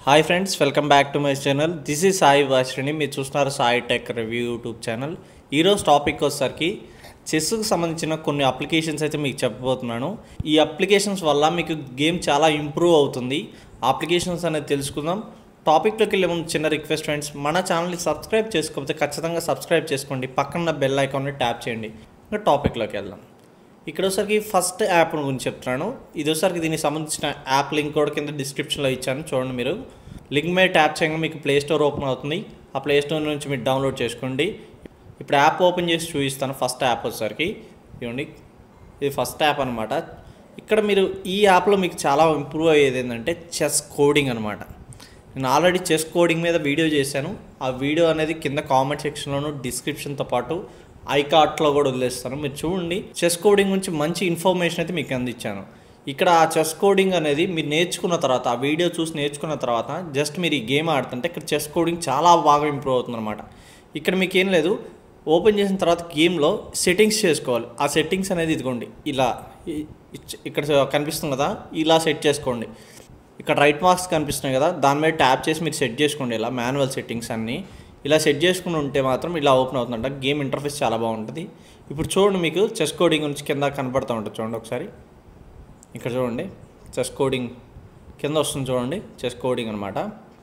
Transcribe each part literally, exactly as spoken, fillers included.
Hi friends, welcome back to my channel. This is Sai Vashrini. మీరు చూస్తున్నారు Sai tech review YouTube channel. ఈరోజు topic వచ్చేసరికి చెస్కు సంబంధించిన కొన్ని అప్లికేషన్స్ అయితే మీకు చెప్పబోతున్నాను. ఈ అప్లికేషన్స్ వల్ల మీకు గేమ్ చాలా ఇంప్రూవ్ అవుతుంది. అప్లికేషన్స్ అనేది తెలుసుకుందాం. టాపిక్లోకి వెళ్ళే ముందు చిన్న రిక్వెస్ట్ ఫ్రెండ్స్, మన ఛానల్ని సబ్స్క్రైబ్ చేసుకోకపోతే ఖచ్చితంగా సబ్స్క్రైబ్ చేసుకోండి. పక్కన బెల్ ఐకాన్ని ట్యాప్ చేయండి. ఇంకా టాపిక్లోకి వెళ్దాం. ఇక్కడ ఒకసారికి ఫస్ట్ యాప్ గురించి చెప్తున్నాను. ఇది ఒకసారికి దీనికి సంబంధించిన యాప్ లింక్ కూడా కింద డిస్క్రిప్షన్లో ఇచ్చాను, చూడండి. మీరు లింక్ మీద ట్యాప్ చేయగా మీకు ప్లే స్టోర్ ఓపెన్ అవుతుంది. ఆ ప్లే స్టోర్ నుంచి మీరు డౌన్లోడ్ చేసుకోండి. ఇప్పుడు యాప్ ఓపెన్ చేసి చూపిస్తాను. ఫస్ట్ యాప్ వచ్చేసరికి ఇవ్వండి, ఇది ఫస్ట్ యాప్ అనమాట. ఇక్కడ మీరు ఈ యాప్లో మీకు చాలా ఇంప్రూవ్ అయ్యేది ఏంటంటే చెస్ కోడింగ్ అనమాట. నేను ఆల్రెడీ చెస్ కోడింగ్ మీద వీడియో చేశాను. ఆ వీడియో అనేది కింద కామెంట్ సెక్షన్లోను డిస్క్రిప్షన్తో పాటు ఐకార్ట్లో కూడా వదిలేస్తాను, మీరు చూడండి. చెస్ కోడింగ్ గురించి మంచి ఇన్ఫర్మేషన్ అయితే మీకు అందించాను. ఇక్కడ ఆ చెస్ కోడింగ్ అనేది మీరు నేర్చుకున్న తర్వాత, ఆ వీడియో చూసి నేర్చుకున్న తర్వాత జస్ట్ మీరు ఈ గేమ్ ఆడుతుంటే ఇక్కడ చెస్ కోడింగ్ చాలా బాగా ఇంప్రూవ్ అవుతుంది అనమాట. ఇక్కడ మీకు ఏం లేదు, ఓపెన్ చేసిన తర్వాత గేమ్లో సెట్టింగ్స్ చేసుకోవాలి. ఆ సెట్టింగ్స్ అనేది ఇదిగోండి, ఇలా ఇక్కడ కనిపిస్తుంది కదా, ఇలా సెట్ చేసుకోండి. ఇక్కడ రైట్ మార్క్స్ కనిపిస్తున్నాయి కదా, దాని మీద ట్యాప్ చేసి మీరు సెట్ చేసుకోండి. ఇలా మాన్యువల్ సెట్టింగ్స్ అన్నీ ఇలా సెట్ చేసుకుని ఉంటే మాత్రం ఇలా ఓపెన్ అవుతుందంట. గేమ్ ఇంటర్ఫేస్ చాలా బాగుంటుంది. ఇప్పుడు చూడండి, మీకు చెస్ కోడింగ్ నుంచి కింద కనపడుతూ ఉంటుంది, చూడండి ఒకసారి. ఇక్కడ చూడండి, చెస్ కోడింగ్ కింద వస్తుంది, చూడండి. చెస్ కోడింగ్ అనమాట.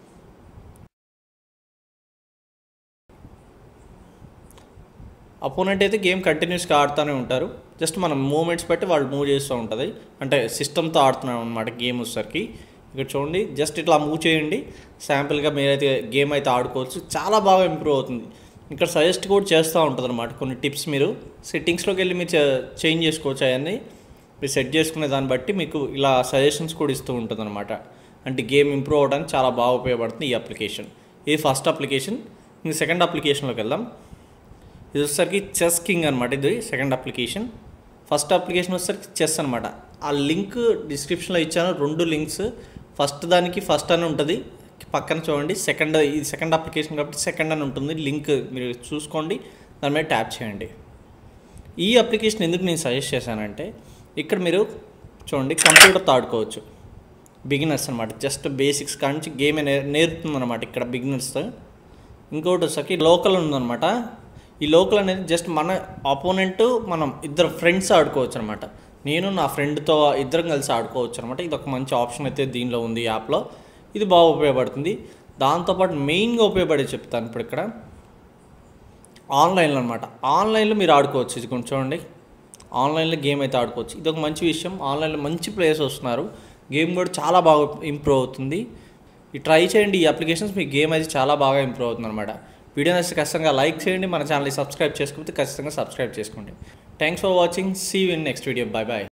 అపోనెంట్ అయితే గేమ్ కంటిన్యూస్గా ఆడుతూనే ఉంటారు. జస్ట్ మనం మూమెంట్స్ బట్టి వాళ్ళు మూవ్ చేస్తూ ఉంటుంది. అంటే సిస్టమ్తో ఆడుతున్నాం అనమాట గేమ్ వచ్చేసరికి. ఇక్కడ చూడండి, జస్ట్ ఇట్లా మూవ్ చేయండి, శాంపుల్గా మీరైతే గేమ్ అయితే ఆడుకోవచ్చు. చాలా బాగా ఇంప్రూవ్ అవుతుంది. ఇక్కడ సజెస్ట్ కూడా చేస్తూ ఉంటుంది అనమాట కొన్ని టిప్స్. మీరు సెట్టింగ్స్లోకి వెళ్ళి మీరు చేంజ్ చేసుకోవచ్చు. అవన్నీ మీరు సెట్ చేసుకునే దాన్ని బట్టి మీకు ఇలా సజెషన్స్ కూడా ఇస్తూ ఉంటుంది అనమాట. అంటే గేమ్ ఇంప్రూవ్ అవ్వడానికి చాలా బాగా ఉపయోగపడుతుంది ఈ అప్లికేషన్. ఇది ఫస్ట్ అప్లికేషన్. ఇంక సెకండ్ అప్లికేషన్లోకి వెళ్దాం. ఇది వచ్చేసరికి చెస్ కింగ్ అనమాట. ఇది సెకండ్ అప్లికేషన్. ఫస్ట్ అప్లికేషన్ వచ్చేసరికి చెస్ అనమాట. ఆ లింక్ డిస్క్రిప్షన్లో ఇచ్చాను, రెండు లింక్స్. ఫస్ట్ దానికి ఫస్ట్ అని ఉంటుంది, పక్కన చూడండి. సెకండ్, ఇది సెకండ్ అప్లికేషన్ కాబట్టి సెకండ్ అని ఉంటుంది. లింక్ మీరు చూసుకోండి, దాని మీద ట్యాప్ చేయండి. ఈ అప్లికేషన్ ఎందుకు నేను సజెస్ట్ చేశానంటే, ఇక్కడ మీరు చూడండి కంప్యూటర్తో ఆడుకోవచ్చు. బిగినర్స్ అనమాట, జస్ట్ బేసిక్స్ కానించి గేమ్ నే నేర్పుతుంది అనమాట ఇక్కడ బిగినర్స్. ఇంకోటి వచ్చేసరికి లోకల్ ఉందన్నమాట. ఈ లోకల్ అనేది జస్ట్ మన అపోనెంట్, మనం ఇద్దరు ఫ్రెండ్స్ ఆడుకోవచ్చు అనమాట. నేను నా ఫ్రెండ్తో ఇద్దరం కలిసి ఆడుకోవచ్చు అనమాట. ఇది ఒక మంచి ఆప్షన్ అయితే దీనిలో ఉంది, యాప్లో. ఇది బాగా ఉపయోగపడుతుంది. దాంతోపాటు మెయిన్గా ఉపయోగపడే చెప్తాను ఇప్పుడు ఇక్కడ ఆన్లైన్లో అనమాట. ఆన్లైన్లో మీరు ఆడుకోవచ్చు. ఇది కొంచెం చూడండి, ఆన్లైన్లో గేమ్ అయితే ఆడుకోవచ్చు. ఇది ఒక మంచి విషయం. ఆన్లైన్లో మంచి ప్లేయర్స్ వస్తున్నారు, గేమ్ కూడా చాలా బాగా ఇంప్రూవ్ అవుతుంది. ఈ ట్రై చేయండి ఈ అప్లికేషన్స్, మీ గేమ్ అయితే చాలా బాగా ఇంప్రూవ్ అవుతుంది అనమాట. వీడియో నచ్చితే ఖచ్చితంగా లైక్ చేయండి. మన ఛానల్ని సబ్స్క్రైబ్ చేసుకోకపోతే ఖచ్చితంగా సబ్స్క్రైబ్ చేసుకోండి. Thanks for watching. See you in next video. Bye bye.